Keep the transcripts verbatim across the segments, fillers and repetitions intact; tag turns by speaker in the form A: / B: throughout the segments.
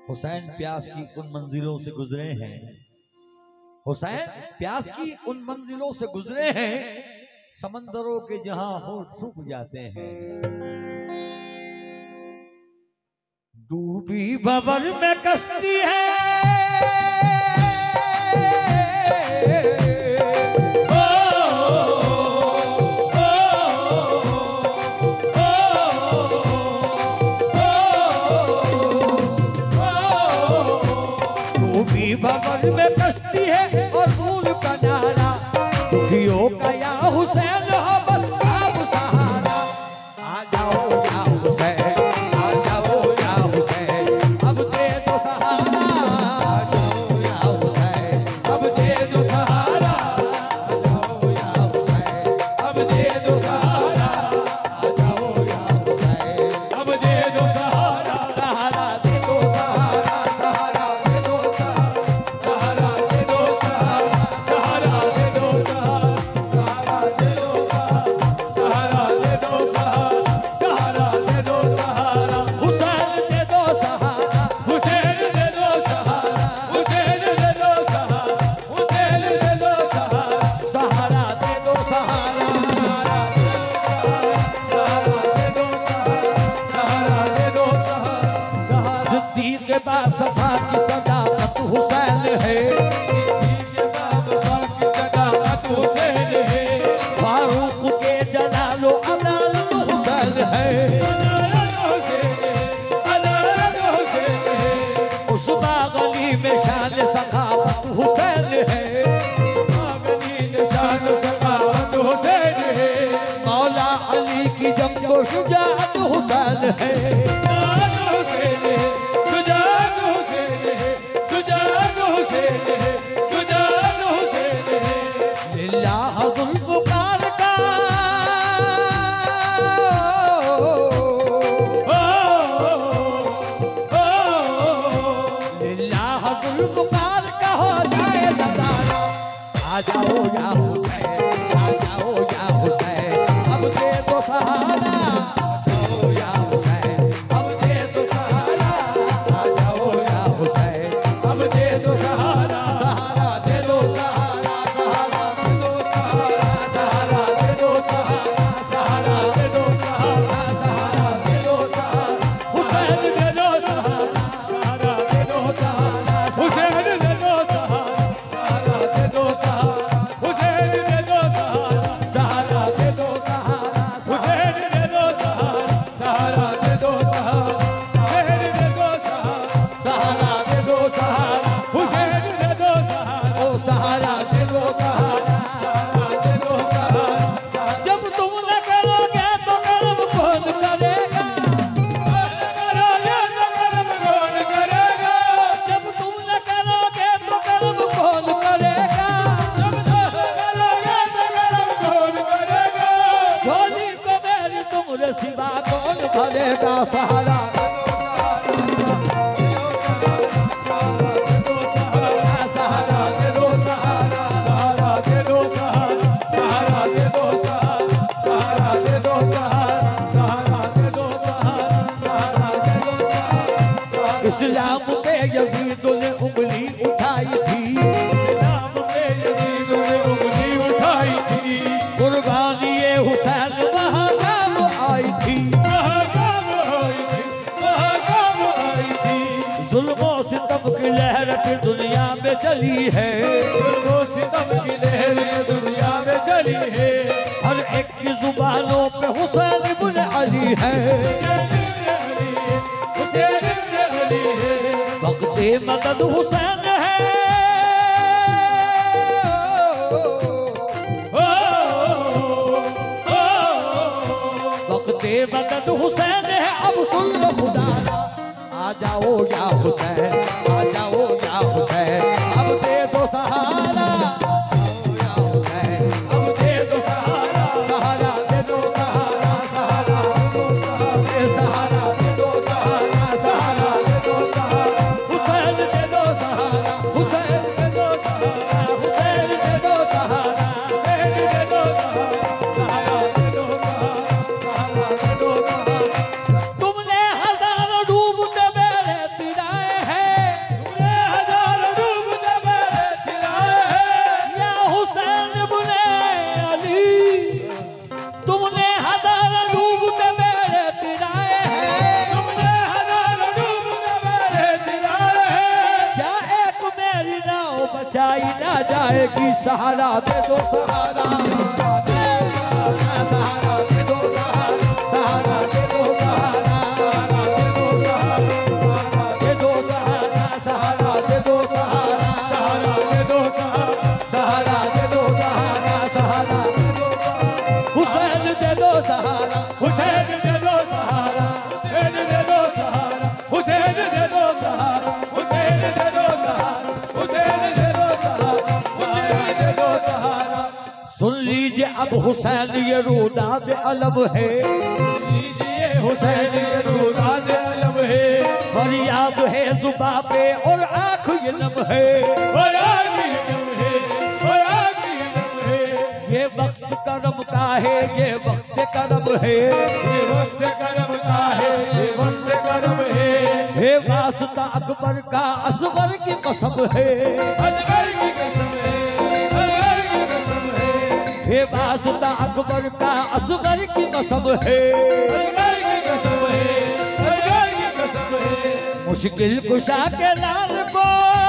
A: हुसैन प्यास की उन मंजिलों से गुजरे हैं, हुसैन प्यास की उन मंजिलों से गुजरे हैं, समंदरों के जहां होठ सूख जाते हैं। डूबी भंवर में कश्ती है, भंवर में कश्ती है और दूर का नारा, दुखियों का या हुसैन हो बस आप सहारा। आ जाओ या हुसैन, आ जाओ या हुसैन, अब दे दो सहारा। आ जाओ या हुसैन, अब दे दो सहारा। आ जाओ या हुसैन, अब दे दो सहारा। आ जाओ या हुसैन, अब दे दो सहारा। सहारा दे दो सहारा, सहारा दे दो सहारा। सफा की सदाकत हुसैन है, हुसैन है। फारूक के जलालो अदालत हुसैन है, उसबा गली में शान सखावत हुसैन है, हुसैन है। मौला अली की जंगो शुजाअत हुसैन है, आ जाओ या हुसैन, आ जाओ या हुसैन, अब दे दो सहारा। आ जाओ या हुसैन, अब दे दो सहारा। आ जाओ या हुसैन, अब दे दो सहारा। सहारा दे दो सहारा, सहारा दे दो सहारा। सहारा दे दो सहारा, सहारा दे दो सहारा। सहारा दे दो सहारा, हुसैन दे दो सहारा। सहारा दे दो सहारा, हुसैन दे दो सहारा। सहारा दे दो सहारा, हुसैन दे दो सहारा। सहारा दे दो सहारा, हुसैन दे दो सहारा। सहारा दे दो सहारा, हुसैन दे दो सहारा। सहारा दे दो सहारा, हुसैन दे दो सहारा। ओ सहारा दे दो सहारा, सहारा दे दो सहारा। जब तुम न करोगे तो कर्म कौन करेगा? करोगे तो कर्म कौन करेगा? जब तुम न करोगे तो कर्म कौन करेगा? झोली को मेरी तुमरे सिवा कौन भरेगा? सहारा सहारा दे दो सहारा, सहारा दे दो सहारा। सहारा दे दो सहारा, सहारा दे दो सहारा। सहारा दे दो सहारा, सहारा दे दो सहारा। इस्लाम पे यजीद ने उंगली उठाई थी, इस्लाम पे यजीद ने उंगली उठाई थी। कुर्बानी ये हुसैन वहाँ काम आई थी, वहाँ काम आई थी, वहाँ काम आई थी। जुल्मों सितम की लहर की दुनिया में चली है, जुल्मों सितम की लहर ये दुनिया में चली है। हर एक की जुबानों पे हुसैन इब्न अली है, हुसैन इब्न अली है। वक्ते मदद हुसैन है, वक्ते मदद हुसैन है। अब सुन लो खुदा, आ जाओ या हुसैन, आ जाओ या हुसैन, अब दे दो सहारा। या हुसैन, अब दे दो सहारा। सहारा दे दो सहारा, सहारा दे दो सहारा। सहारा दे दो सहारा, सहारा दे दो सहारा। हुसैन दे दो सहारा, हुसैन दे दो सहारा। हुसैन दे दो सहारा, हुसैन दे दो सहारा। सहारा दे दो सहारा, सहारा दे दो सहारा। तुमने हजारों डूबते मेरे तिराए हैं, सहारा दे दो सहारा सहारा दे दो सहारा सहारा दे दो सहारा दे दो सहारा सहारा दे दो सहारा सहारा दे दो सहारा दे दो सहारा सहारा हुसैन दे दो सहारा हुसैन दे दो सहारा हुसैन दे दो सहारा हुसैन दे दो सहारा हुसैन दे दो सहारा हुसैन दे दो सहारा हुसैन दे दो सहारा। सुन लीजिए अब हुसैन ये रुदाद अलम है, लीजिए हुसैन ये रुदाद अलम है, फरियाद है जुबा पे और आँख ये नम है, और आँख ये नम है, और आँख ये नम है। ये वक्त करम का है, ये वक्त करम है, ये वक्त करम का है, ये वक्त करम है। हे वास्ता अकबर का असगर की कसम है, असगर की कसम है, असगर की कसम है। हे वास्ता अकबर का असगर की कसम है, असगर की कसम है, असगर की कसम है। मुश्किल कुशा के लाल को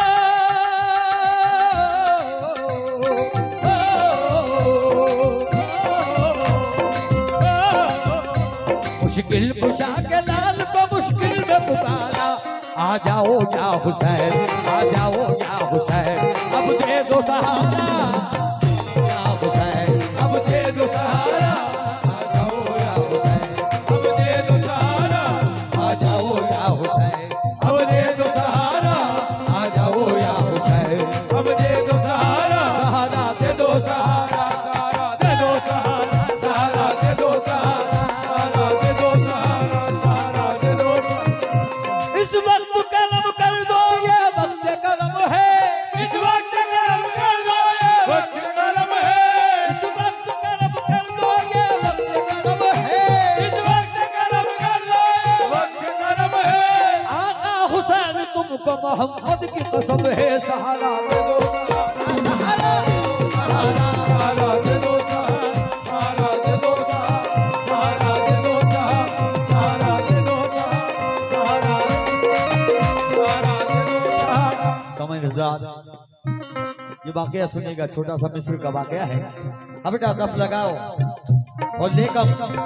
A: मुश्किल कुशा के लाल को मुश्किल में पुकारा। आ जाओ या हुसैन, आ जाओ या हुसैन, अब दे दो सहारा या हुसैन, अब दे दो सहारा। आ जाओ या हुसैन, अब दे दो सहारा, आ जाओ या हुसैन, अब दे दो सहारा, आ जाओ या हुसैन, अब दे दो सहारा। सहारा दे दो सहारा, सहारा दे दो सहारा, सहारा दे दो सहारा, सहारा दे दो सहारा, सहारा दे दो। इस वक्त कलम कर दो, ये वक्त कलम है, इस वक्त कलम कर दो, ये वक्त कलम है, इस वक्त कलम कर दो, ये वक्त कलम है, इस वक्त कलम कर दो, ये वक्त कलम है। आका हुसैन तुमको मोहम्मद की कसम है, सहारा दे दो सहारा, सहारा सहारा दे दो सहारा, सहारा दे दो सहारा, सहारा दे दो सहारा, सहारा दे दो सहारा, सहारा दे दो सहारा। समय निजात ये वाकया सुनिएगा, छोटा सा मिस्र का वाकया है। अब बेटा दफ लगाओ और लेकर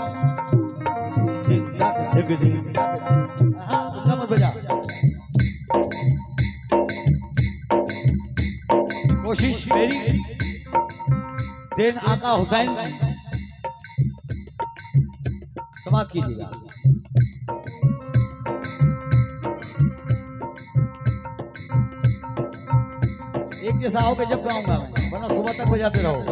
A: बजा। कोशिश मेरी देन आका हुसैन समाप्त कीजिएगा। एक जैसा आओ के जब गाऊंगा मैं, वरना सुबह तक बजाते रहो।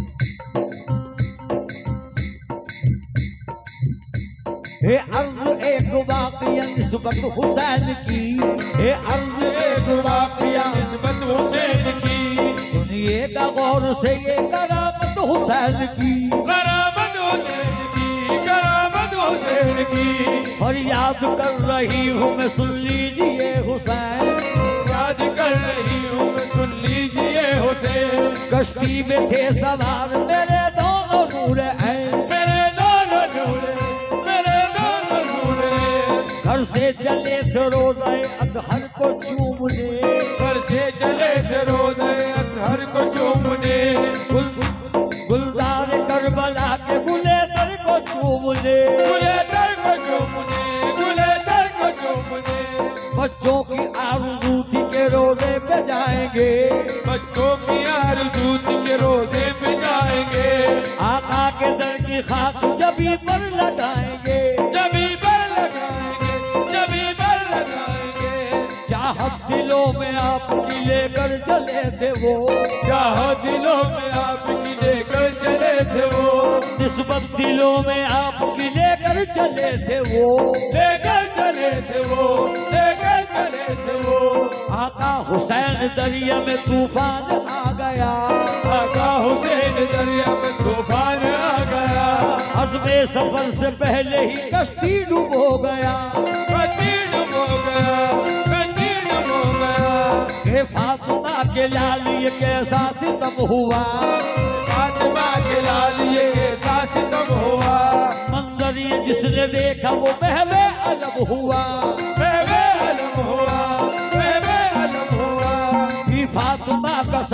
A: हे अर्ज एक वाक़िया निस्बत हुसैन की, हे अर्ज एक वाक़िया निस्बत हुसैन की, सुनिएगा गौर से ये करामत हुसैन की, करामत हुसैन की, करामत हुसैन की। फरियाद कर रही हूँ मैं, सुन लीजिए हुसैन, याद कर रही हूँ मैं, सुन लीजिए हुसैन। कश्ती में थे सवार मेरे दोनों नूर हैं, मेरे दोनों नूर, मेरे दोनों नूर। घर से चले थे रोज़े अतहर को चूमने, घर से चले थे रोज़े अतहर को चूमने। गुल गुलजार करबला के गुलेदर को चूमने, गुलेदर को चूमने, गुलेदर को चूमने। बच्चों की आरज़ू थी के रोज़े पे जाएंगे, बच्चों की आरज़ू थी के रोज़े पे जाएंगे। आका के दर की खाक जबी पर लगाएंगे, जबी पर लगाएंगे, जबी पर लगाएंगे। चाहत दिलों में आपकी लेकर चले थे वो, चाहत दिलों में आपकी लेकर चले थे वो। निस्बत दिलों में आपकी लेकर चले थे वो, लेकर चले थे वो, लेकर चले थे वो। आका हुसैन दरिया में तूफान आ गया, आका हुसैन दरिया में तूफान आ गया। अज़्मे सफर से पहले ही कश्ती डूबो गया, कश्ती डूबो गया, कश्ती डूबो गया। के फातिमा के लाल ये कैसा सितम हुआ, फातिमा के लाल ये कैसा सितम हुआ। मंजर ये जिसने देखा वो बहवे अलम हुआ, बहवे अलम हुआ, बहवे अलम हुआ। कि फातिमा का सदका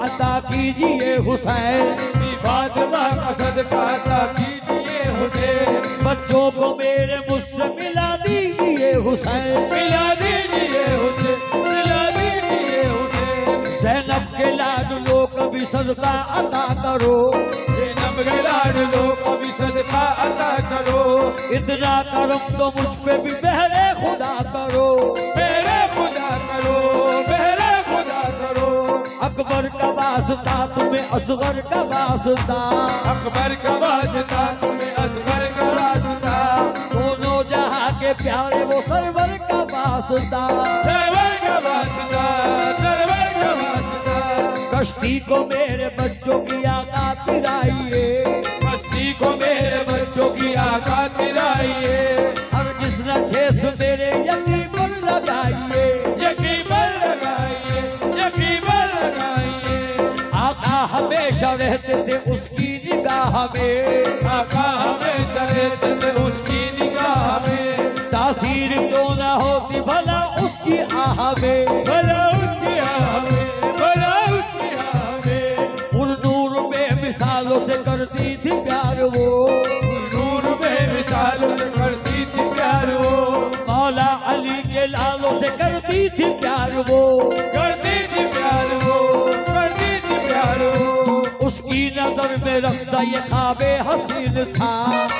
A: अता कीजिए हुसैन,
B: फातिमा का सदका अता कीजिए हुसैन,
A: बच्चों को मेरे मुझसे मिला दीजिए हुसैन,
B: मिला दीजिए हुसैन, मिला दीजिए हुसैन,
A: ज़ैनब के लाडलो कभी सदका अता करो,
B: ज़ैनब के लाडलो कभी सदका अता करो,
A: इतना करम तो मुझ पे भी बहरे खुदा करो,
B: बहरे खुदा करो, बहरे खुदा करो,
A: अकबर का वास्ता तुम्हें असगर का वास्ता,
B: अकबर का वास्ता तुम्हें असगर का वास्ता,
A: दोनों जहां के प्यारे वो सरवर का वास्ता,
B: सरवर का वास्ता, सरवर का वास्ता,
A: कश्ती को मेरे बच्चों की आका पिलाइए,
B: कश्ती को मेरे बच्चों की आका दिलाइए,
A: हर जिस ठेस मेरे यकीन पर लगाइए,
B: यकीन पर लगाइए, यकीन पर लगाइए,
A: आका हमेशा रहते थे उसकी निगाह में,
B: आका हमेशा रहते थे उसकी निगाह में,
A: तासीर क्यों ना होती भला उसकी आह में,
B: भला उसकी आह में, भला उसकी आह में,
A: नूर में मिसालों से करती थी प्यार वो,
B: नूर में मिसालों से करती थी प्यार वो,
A: मौला अली के लालों से करती थी प्यार वो,
B: करती थी प्यार वो, करती थी प्यार वो,
A: उसकी नजर में रक्सा ये ख्वाबे हसीन था,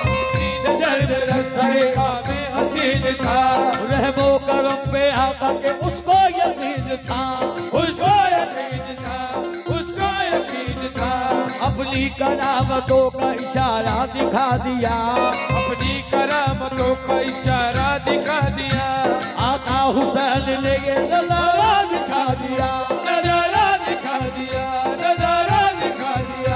B: नजर में रस्ता ख्वाबे हसीन था,
A: रहमो करम पे आका के उसको यकीन था,
B: उसको यकीन था, उसको यकीन था,
A: अपनी करामतों का इशारा दिखा दिया,
B: अपनी करामतों का इशारा दिखा दिया,
A: आका हुसैन ने ये नजारा दिखा दिया,
B: नजारा दिखा दिया, नजारा दिखा दिया,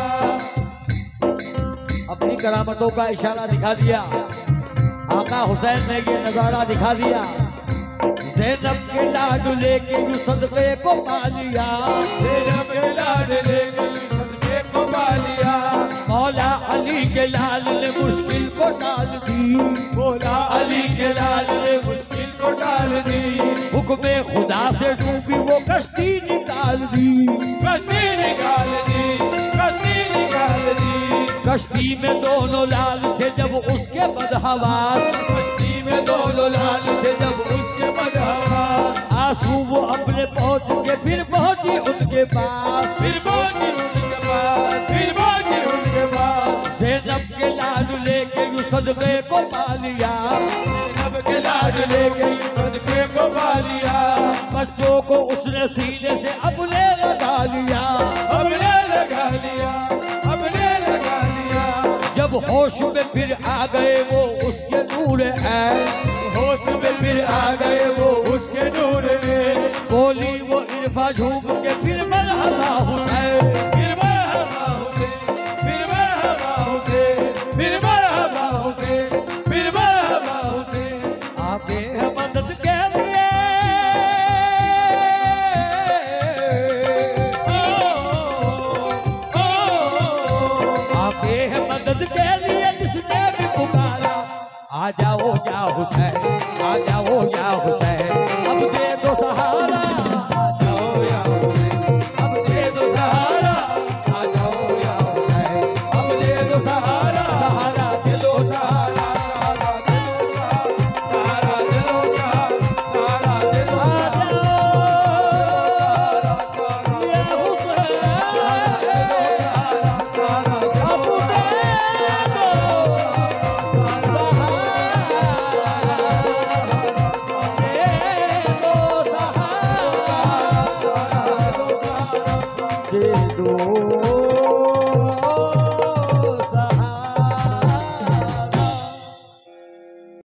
A: अपनी करामतों का इशारा दिखा दिया, आका हुसैन ने ये नजारा दिखा दिया, ज़ैनब के लाड लेके यूं सदके को पा लिया,
B: ज़ैनब के लाड लेके यूं सदके को पा लिया,
A: मौला अली के लाल ने मुश्किल को टाल दी,
B: मौला अली के लाल ने मुश्किल को टाल दी,
A: हुक्मे खुदा से डूबी वो कश्ती निकाल दी,
B: कश्ती निकाल दी, कश्ती निकाल दी,
A: कश्ती में दोनों लाल थे जब उसके बदहवास,
B: कश्ती में दोनों लाल थे जब उसके बदहवा,
A: आंसू वो अपने पहुंच के फिर पहुंची उनके पास,
B: फिर पहुंची उनके पास, फिर पहुंची उनके पास,
A: ज़ैनब के लाड लेके यूं सदके को पा लिया,
B: ज़ैनब के लाड लेके यूं सदके को पा लिया,
A: बच्चों को उसने सीने से अपने लगा लिया,
B: हमने लगा लिया, हमने लगा लिया,
A: जब होश में फिर आ गए वो उसके नूर है,
B: होश में फिर आ गए वो उसके नूर में,
A: बोली वो इरफा झूम के फिर मरहबा हुसैन,
B: फिर मरहबा हुसैन, फिर मरहबा हुसैन, फिर मरहबा हुसैन, फिर मरहबा हुसैन,
A: आके है मदद के लिए, आके है मदद के लिए जिसने भी पुकारा, आ जाओ या हुसैन, आ जाओ या हुसैन, अब दे दो सहारा।